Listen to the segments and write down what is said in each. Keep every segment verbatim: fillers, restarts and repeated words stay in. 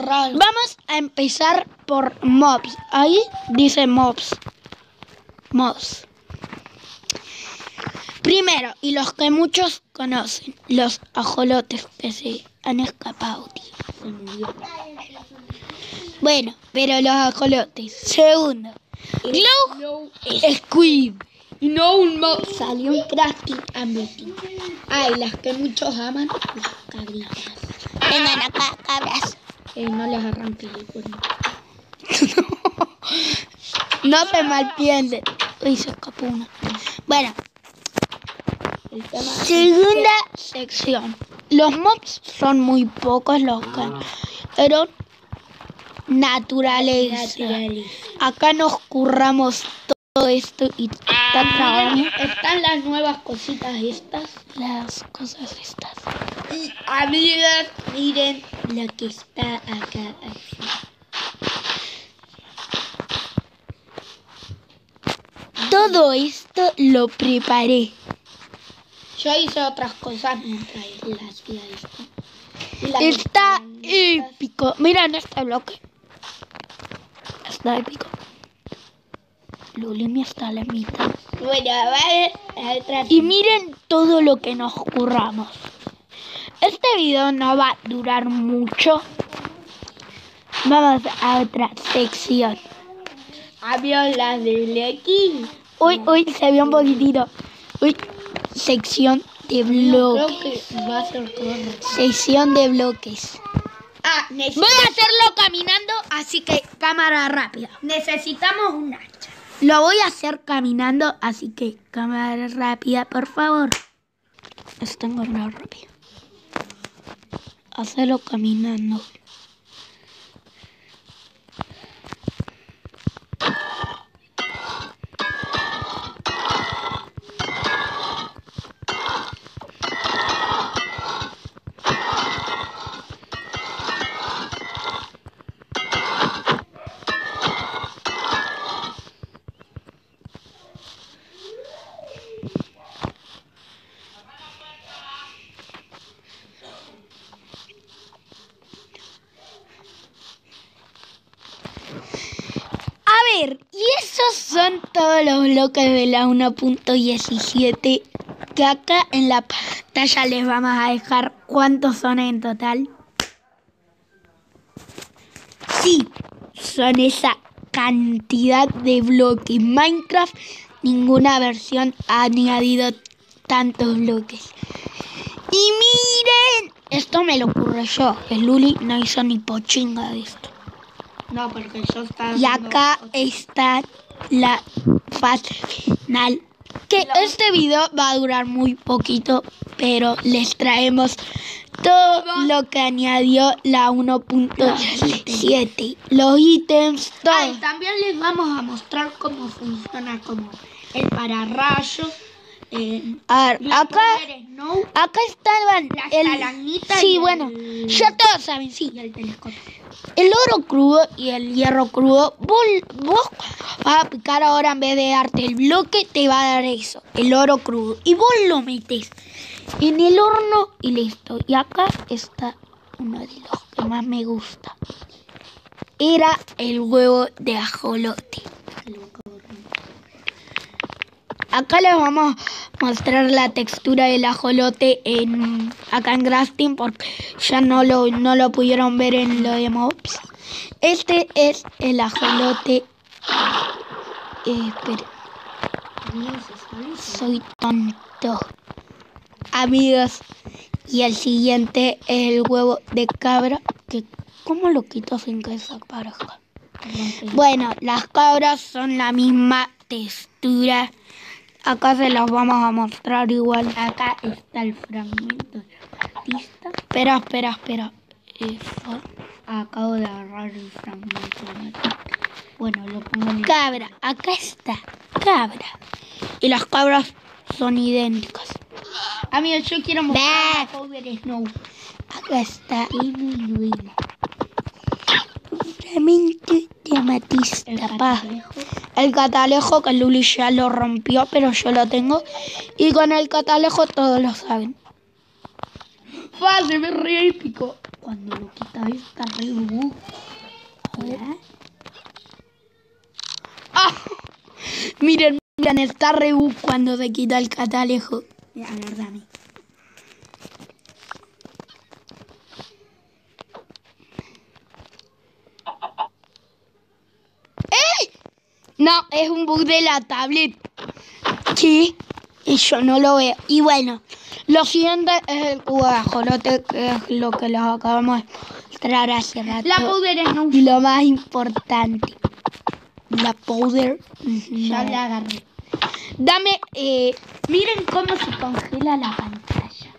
raro. Vamos a empezar por mobs. Ahí dice mobs. Mobs. Primero, y los que muchos conocen, los ajolotes que se han escapado, tío. Se murió. Bueno, pero los ajolotes. Segundo, Glow Squid. Y no un mob. Salió un crafting ambiente. Ay, las que muchos aman, las cabritas. Vengan acá, cabras. Eh, no les arranque el cuerno. No se malpiensen. Uy, se escapó una. Bueno, El tema segunda sección. Los mobs son muy pocos los que... Pero naturaleza. naturales. Acá nos curramos todo esto y está trabajando. Miren, están las nuevas cositas estas. Las cosas estas. Y amigas, miren lo que está acá. Así. Todo esto lo preparé. Yo hice otras cosas mientras las hacía esto. Y las Está herramientas. épico. Miren este bloque. Está épico. Lulimi está a la mitad. Bueno, vale, la otra. Y miren todo lo que nos curramos. Este video no va a durar mucho. Vamos a otra sección. Había las de Blacky. Uy, uy, se vio un poquitito. Uy, sección de Creo bloques. que va a ser todo. Sección de bloques. Ah, neces- Voy a hacerlo caminando, así que cámara rápida. necesitamos un hacha. Lo voy a hacer caminando, así que cámara rápida, por favor. Está en cámara rápida. Hacerlo caminando. A ver, y esos son todos los bloques de la uno punto diecisiete, que acá en la pantalla les vamos a dejar cuántos son en total. Sí, son esa cantidad de bloques. Minecraft, ninguna versión ha añadido tantos bloques. Y miren, esto me lo ocurre yo, el Luli no hizo ni pochinga de esto. No, porque yo estaba. Y acá está la fase final. Que este video va a durar muy poquito, pero les traemos todo lo que añadió la uno punto diecisiete. Los ítems, todo. Ah, y también les vamos a mostrar cómo funciona como el pararrayos. Eh, A ver, los acá, poderes, ¿no? acá estaban Las el... talanitas Sí, y bueno, el- ya todos saben, sí. Y el telescopio. El oro crudo y el hierro crudo, vos, vos vas a picar ahora, en vez de darte el bloque, te va a dar eso, el oro crudo. Y vos lo metes en el horno y listo. Y acá está uno de los que más me gusta. Era el huevo de ajolote. Acá les vamos a mostrar la textura del ajolote en, acá en Crafting, porque ya no lo, no lo pudieron ver en lo de mobs. Este es el ajolote. Eh, espera. Soy tonto. Amigos. Y el siguiente es el huevo de cabra. Que, ¿cómo lo quito sin que desaparezca? Bueno, las cabras son la misma textura. Acá se los vamos a mostrar igual. Acá está el fragmento de Batista. Espera, espera, espera. Eso. Acabo de agarrar el fragmento de Batista. Bueno, lo pongo en el... Cabra, acá está. Cabra. Y las cabras son idénticas. Amigos, yo quiero mostrar Ve. a Power Snow. Acá está. Y muy bueno. Fragmento de amatista, El pa. catalejo. El catalejo que Luli ya lo rompió, pero yo lo tengo. Y con el catalejo todos lo saben. ¡Fa! Se ve re épico. cuando lo quitas, está re bug. A ver. ¡Ah! Miren, miren, está re bug cuando se quita el catalejo. Mira, a ver, dame. No, es un bug de la tablet. ¿Qué? Yo no lo veo. Y bueno, lo siguiente es el cubo de ajolote, que es lo que les acabamos de mostrar hace rato. La powder es no. Y lo más importante, la powder. Ya no. la agarré. Dame, eh, Miren cómo se congela la pantalla.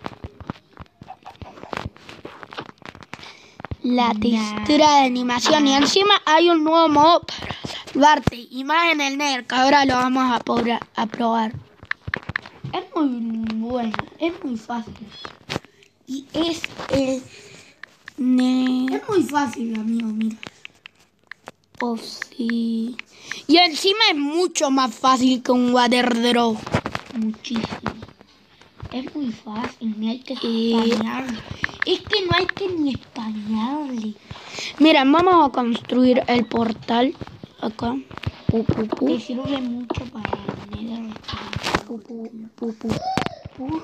la Nah. textura de animación. Y encima hay un nuevo modo para salvarte. Y más en el Nether, que ahora lo vamos a, probar, a probar. Es muy bueno, es muy fácil. Y es el... Ne- Es muy fácil, amigo, mira. Oh, sí. Y encima es mucho más fácil que un waterdrop. Muchísimo. Es muy fácil, ni hay que Eh. españarle. Es que no hay que ni españarle. Miren, vamos a construir el portal acá. Pu, pu, pu. Te sirve mucho para el Nether. Pu, pu, pu, pu, pu.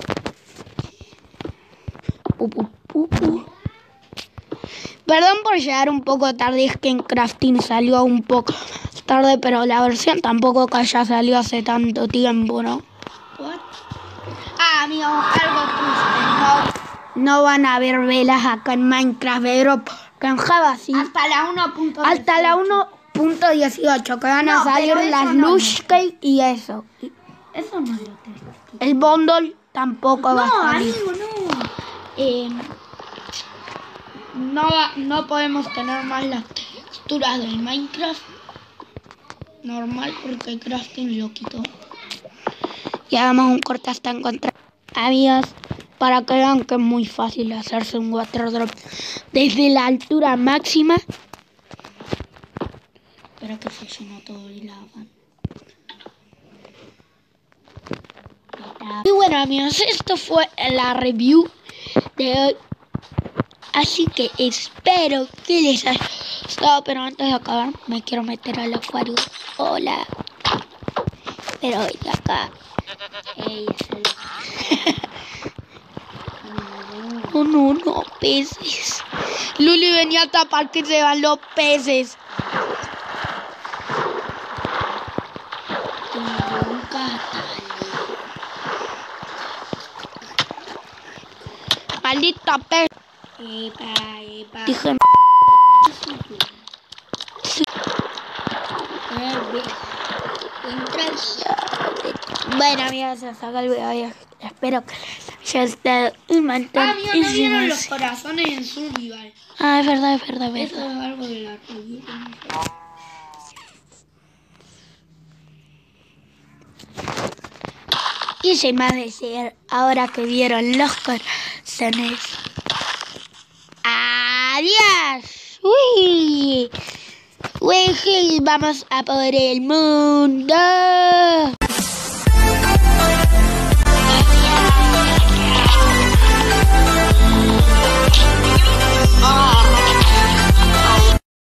Pu, pu, pu, pu. Perdón por llegar un poco tarde, es que en Crafting salió un poco más tarde, pero la versión tampoco que ya salió hace tanto tiempo, ¿no? What? Ah, amigo, algo triste. No, no van a haber velas acá en Minecraft, pero que en Java sí. Hasta la uno punto dieciocho. Hasta la uno punto dieciocho, que van a No, salir pero eso las no Lush Cake y eso. Y Eso no es lo triste. el bundle tampoco va No, a salir. amigo, no. Eh, no, va- no podemos tener más las texturas del Minecraft normal porque Crafting lo quitó. Y hagamos un corte hasta encontrar. Amigos, para que vean que es muy fácil hacerse un water drop desde la altura máxima. Espera que se llenó todo el lava. Y bueno, amigos, esto fue la review de hoy. Así que espero que les haya gustado. Pero antes de acabar, me quiero meter al acuario. Hola. Pero hoy de acá. Ey, ese- No, no, no, peces. Luli venía a tapar que se van los peces. Tengo un catal. Maldita pez. Epa, epa. Dije, Eh, ve. Entras. bueno, amigos, se saca el video. Espero que les haya gustado un montón. Ah, amigo, no vieron los Sí. corazones en Survival. Ah, es verdad, es verdad, es Eso verdad. es algo de la review. Y sin más decir, ahora que vieron los corazones. ¡Adiós! ¡Uy! ¡Uy! Vamos a por el mundo.